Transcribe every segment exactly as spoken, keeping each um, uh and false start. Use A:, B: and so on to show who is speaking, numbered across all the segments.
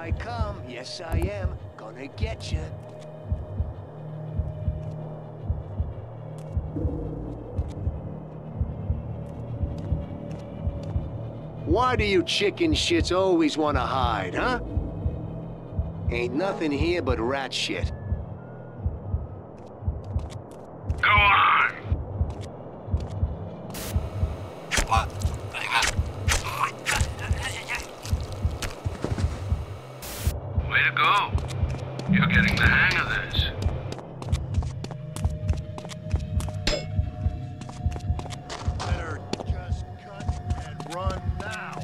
A: I come, yes I am, gonna get you. Why do you chicken shits always want to hide, huh? Ain't nothing here but rat shit.
B: Go on! Way to go. You're getting the hang of this.
C: Better just cut and run now.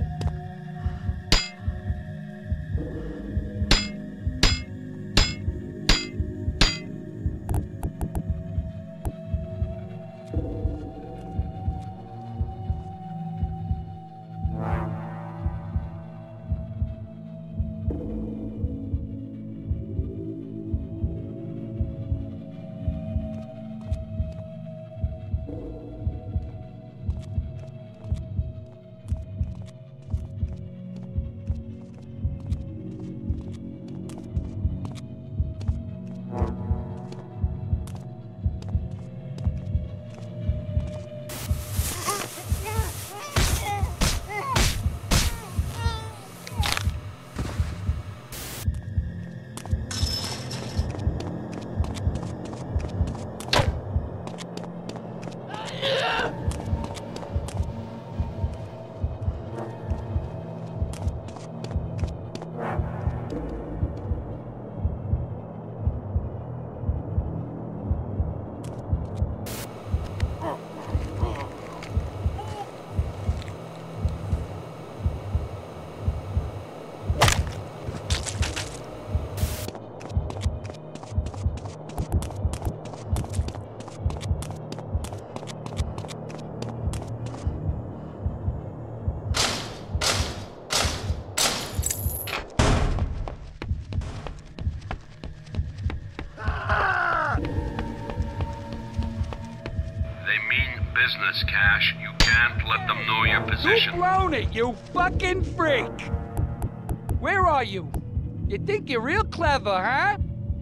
B: Business, Cash. You can't let them know your position.
D: Who grown it, you fucking freak? Where are you? You think you're real clever, huh?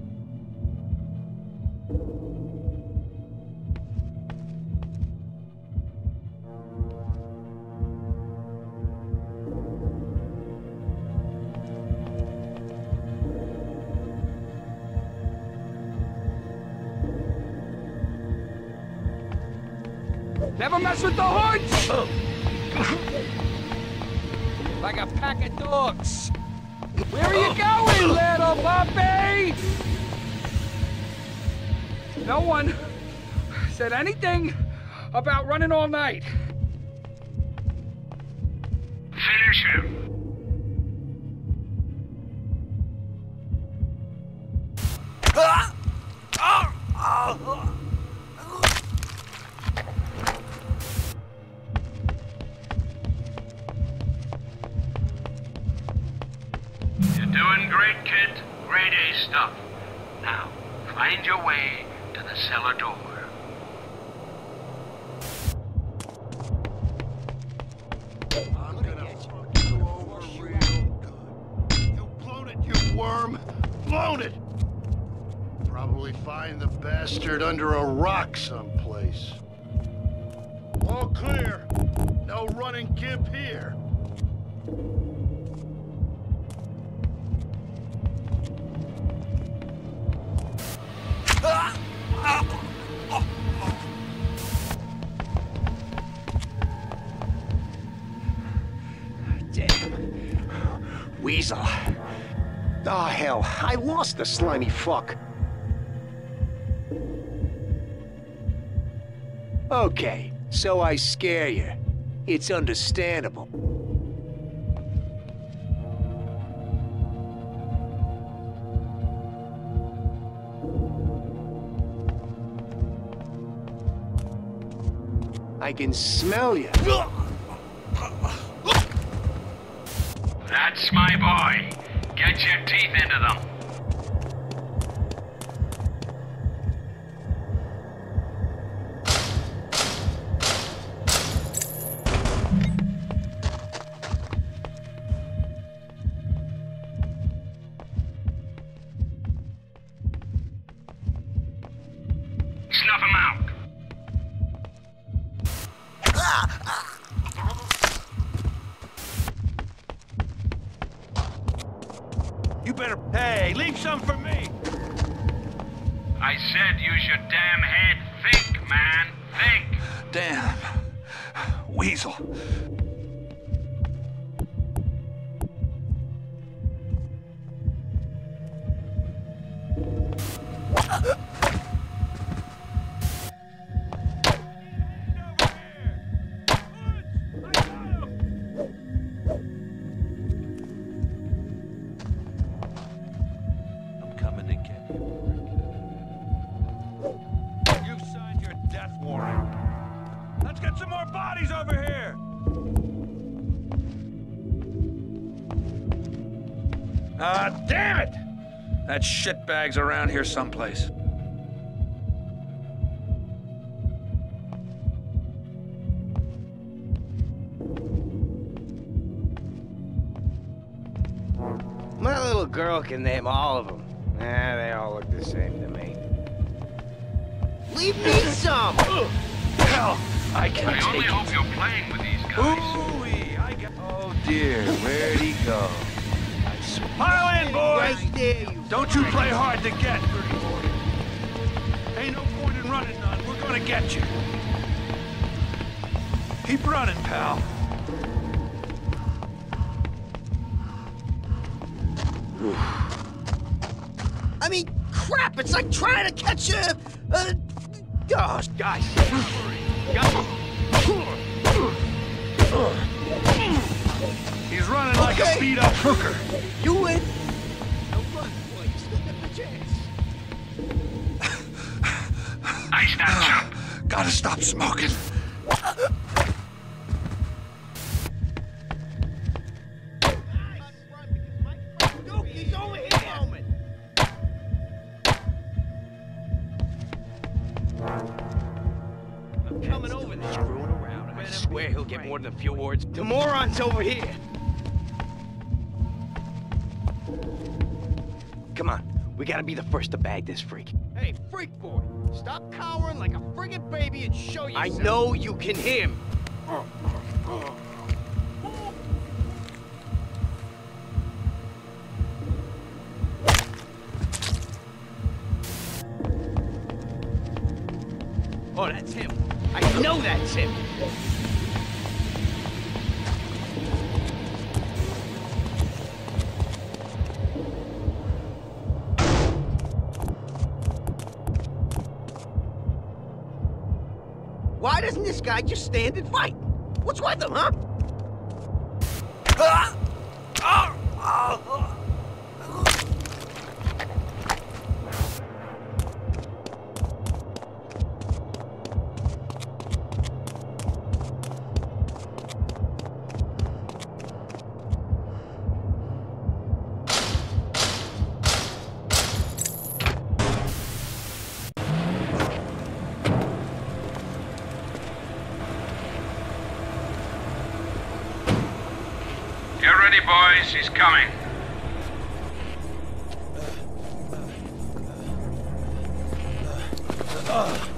D: Never mess with the hoods! Like a pack of dogs. Where are you going, little puppy? No one said anything about running all night.
B: Finish him. Doing great, kid. Grade A stuff. Now, find your way to the cellar door.
C: I'm gonna fuck you over real good. You blown it, you worm. Blown it! Probably find the bastard under a rock someplace. All clear. No running gimp here.
A: Damn. Weasel. Oh, hell. I lost the slimy fuck. Okay, so I scare you. It's understandable. I can smell you.
B: That's my boy. Get your teeth into them. him out.
C: You better... Hey, leave some for me!
B: I said use your damn head. Think, man. Think.
C: Damn. Weasel. I'm coming to get you. You signed your death warrant. Let's get some more bodies over here! Ah, damn it! That shitbag's around here someplace.
E: My little girl can name all of them. Eh, they all look the same to me. Leave me some!
C: Hell, I can
B: I
C: take
B: only
C: it.
B: hope you're playing with these guys.
C: Ooh-wee, I got... Oh dear, where'd he go? Pile in, boys!
E: Right there, you...
C: Don't you play hard to get, pretty boy. Ain't no point in running none. We're gonna get you. Keep running, pal.
E: I mean, crap, it's like trying to catch a... a... Oh, guys.
C: He's running like
E: Okay.
C: a beat-up hooker.
E: You win. Now run, boy. You still got the chance.
B: Nice that chump.
C: Gotta stop smoking.
E: Duke, he's over here. I'm coming over there. Screwing around. I swear he'll get more than a few words. The moron's over here. Come on. We gotta be the first to bag this freak. Hey, freak boy. Stop cowering like a friggin' baby and show yourself. I know you can hear me. Oh, that's him. I know that's him. Why doesn't this guy just stand and fight? What's with him, huh? Ah! Ah! Ah!
B: Get ready, boys. He's coming.
C: Ugh.